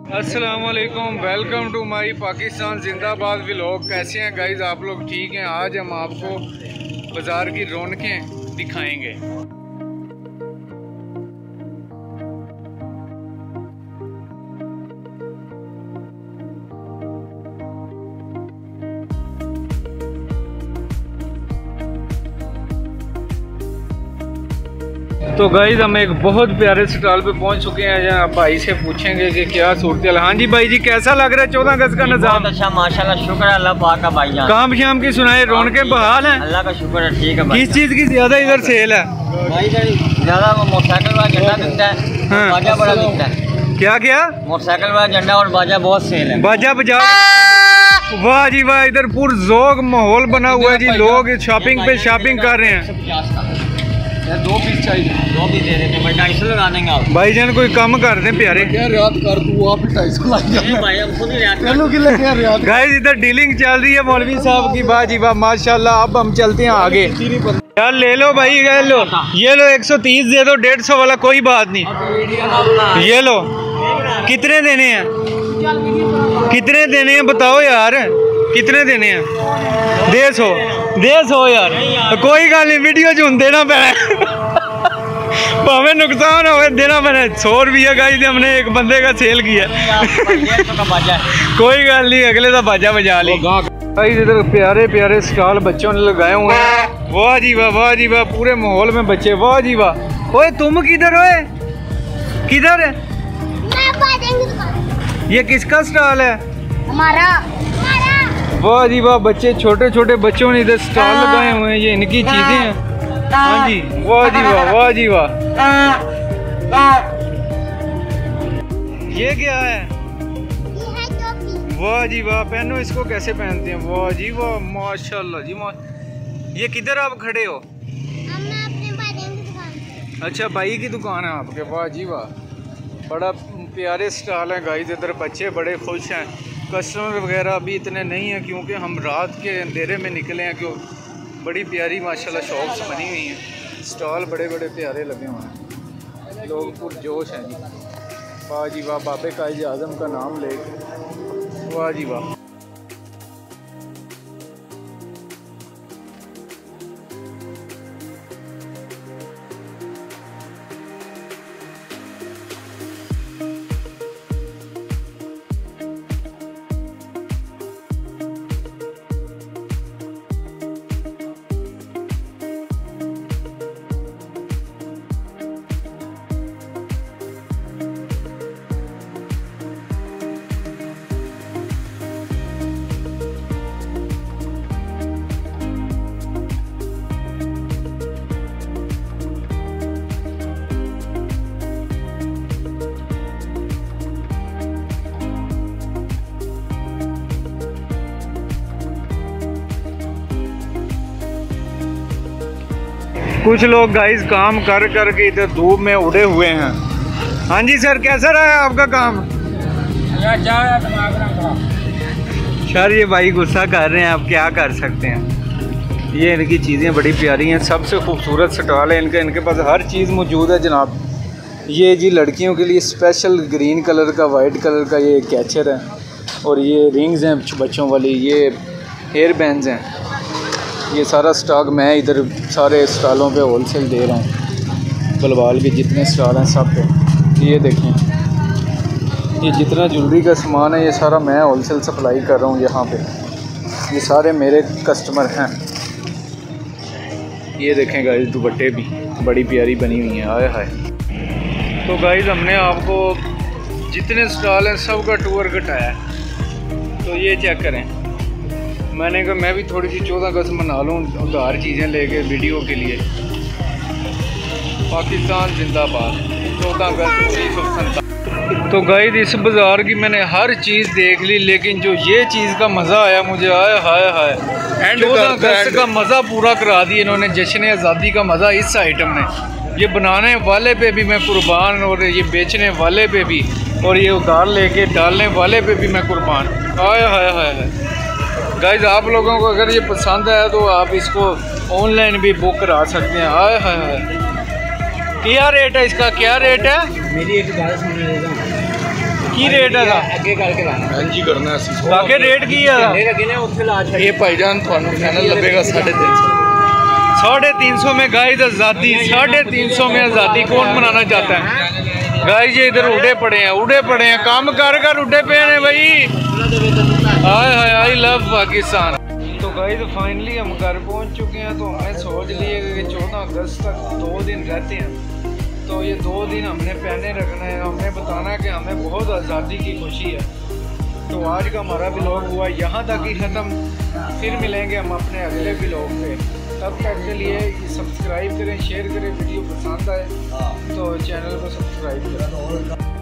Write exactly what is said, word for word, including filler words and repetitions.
अस्सलामुअलैकुम, welcome to my Pakistan जिंदाबाद vlog. कैसे हैं गाइज आप लोग? ठीक हैं। आज हम आपको बाज़ार की रौनकें दिखाएंगे। तो गाइज हम एक बहुत प्यारे स्टॉल पे पहुंच चुके हैं। यहाँ भाई से पूछेंगे कि क्या सूरत है। हाँ जी भाई जी, कैसा लग रहा है चौदह अगस्त का निज़ाम? अच्छा माशाल्लाह, शुक्र है अल्लाह पाक का भाई जान। काम शाम की सुनाए, रौनकें बहाल हैं? अल्लाह का शुक्र है, ठीक है भाई। किस चीज़ की ज्यादा इधर सेल है? भाई ज्यादा मोटरसाइकिल वाला झंडा बिकता है, हाँ। बाजा बड़ा बिकता है। क्या क्या? मोटरसाइकिल वाला झंडा और बाजा बहुत सेल है। बाजा बजा। वाह जी वाह, इधर पूरा जोग माहौल बना हुआ है जी। लोग शॉपिंग पे शॉपिंग कर रहे हैं। दो पीस चाहिए, दो पीस दे देते हैं, ढाई सौ लगा देंगे आप। भाईजान कोई कम कर दे प्यारे। क्या रियात कर तू, आप ढाई सौ लगा भाई हम खुद ही रियात रियात। गाइस इधर डीलिंग चल रही है मौलवी साहब की। वाह जी वाह माशाल्लाह। अब हम चलते हैं आगे। यार ले लो भाई, ले लो, ये लो एक सौ तीस दे दो, डेढ़ सौ वाला कोई बात नहीं। ये लो, कितने देने हैं? कितने देने हैं बताओ यार, कितने देने हैं? डेढ़ सौ दे सौ यार, कोई गल नहीं, वीडियो च हूँ देना पैना। भावे नुकसान हो देना पैना। सौ रुपया गाइस हमने एक बंदे का सेल किया। कोई गल नहीं, अगले का बाजा बजा ली। गाइस इधर प्यारे प्यारे स्टॉल बच्चों ने लगाए हुए हैं। वाह जी वाह, वाह जी वाह, पूरे माहौल में बच्चे। वाह जी वाह। ओए तुम किधर हो? किधर है ये? किसका स्टॉल है? हमारा। वाह जी वाह, बच्चे, छोटे छोटे बच्चों ने इधर स्टॉल लगाए हुए हैं। ये इनकी चीजें हैं। हाँ जी, वाह जी वाह, वाह जी वाह। ये क्या है? वाह जी वाह, पहनो इसको। कैसे पहनते हैं? वाह जी वाह माशाल्लाह जी मा। ये किधर आप खड़े हो? अपने भाई की दुकान। अच्छा भाई की दुकान है आपके। वाह जी वाह, बड़ा प्यारे स्टॉल है गाइस। इधर बच्चे बड़े खुश हैं। कस्टमर वगैरह अभी इतने नहीं हैं क्योंकि हम रात के अंधेरे में निकले हैं। क्यों बड़ी प्यारी माशाल्लाह शॉप्स बनी हुई हैं। स्टॉल बड़े बड़े प्यारे लगे हुए हैं। लोग पुरजोश हैं जी। वाह जी वाह, बाबे कायद आज़म का नाम लेके। वाह जी वाह। कुछ लोग गाइस काम कर कर के इधर धूप में उड़े हुए हैं। हाँ जी सर, कैसा रहा है आपका काम? सर ये भाई गुस्सा कर रहे हैं, आप क्या कर सकते हैं। ये इनकी चीज़ें बड़ी प्यारी हैं। सबसे खूबसूरत स्टॉल है इनका। इनके पास हर चीज़ मौजूद है जनाब। ये जी लड़कियों के लिए स्पेशल ग्रीन कलर का, वाइट कलर का ये कैचर है। और ये रिंग्स हैं बच्चों वाली। ये हेयर बैंड्स हैं। ये सारा स्टॉक मैं इधर सारे स्टॉलों पे होलसेल दे रहा हूँ। बलवाल के जितने स्टॉल हैं सब पे। ये देखें, ये जितना ज्वेलरी का सामान है ये सारा मैं होलसेल सप्लाई कर रहा हूँ यहाँ पे। ये सारे मेरे कस्टमर हैं। ये देखें गाइस, दुपट्टे भी बड़ी प्यारी बनी हुई हैं। आए हाय। तो गाइस हमने आपको जितने स्टॉल हैं सब का टूर कटाया है। तो ये चेक करें। मैंने कहा मैं भी थोड़ी सी चौदह अगस्त मना लूँ उधार चीज़ें लेके वीडियो के लिए। पाकिस्तान जिंदाबाद। चौदह अगस्त उन्नीस सौ सैंतालीस। तो गाइस इस बाज़ार की मैंने हर चीज़ देख ली, लेकिन जो ये चीज़ का मज़ा आया मुझे, आया हाय हाय, चौदह अगस्त का मज़ा पूरा करा दिया इन्होंने। जश्न आज़ादी का मज़ा इस आइटम ने। ये बनाने वाले पे भी मैं कुर्बान, और ये बेचने वाले पे भी, और ये उधार लेके डालने वाले पे भी मैं कुर्बान। आया हाय हाय हाय। गाइज आप लोगों को अगर ये पसंद आया तो आप इसको ऑनलाइन भी बुक करा सकते हैं। आए हाय हाय, क्या रेट है इसका? क्या रेट है? मेरी एक बात सुन की रेट है ਅੱਗੇ ਕਰਕੇ ਲਾਣਾ ਹਾਂਜੀ ਕਰਨਾ ਅਸੀਂ काके रेट की है ਇਹ ਲੱਗੇ ਨੇ ਉੱਥੇ ਲਾ ਛੱਡ ਇਹ ਭਾਈਜਾਨ ਤੁਹਾਨੂੰ ਚੈਨਲ ਲੱਭੇਗਾ साढ़े तीन सौ साढ़े तीन सौ में गाइस आज़ादी साढ़े तीन सौ में आज़ादी कौन मनाना चाहता है गाइस ये इधर उड़े पड़े हैं उड़े पड़े हैं काम कर कर उड़े पे हैं भाई हाय हाय आई लव पाकिस्तान। तो गाइस फाइनली हम घर पहुंच चुके हैं तो हमने सोच लिए कि चौदह अगस्त तक दो दिन रहते हैं तो ये दो दिन हमने पहने रखना है हमने बताना है कि हमें बहुत आज़ादी की खुशी है। तो आज का हमारा व्लॉग हुआ यहाँ तक ही ख़त्म फिर मिलेंगे हम अपने अगले व्लॉग पे तब तक के लिए सब्सक्राइब करें शेयर करें वीडियो पसंद आए तो चैनल को सब्सक्राइब करें।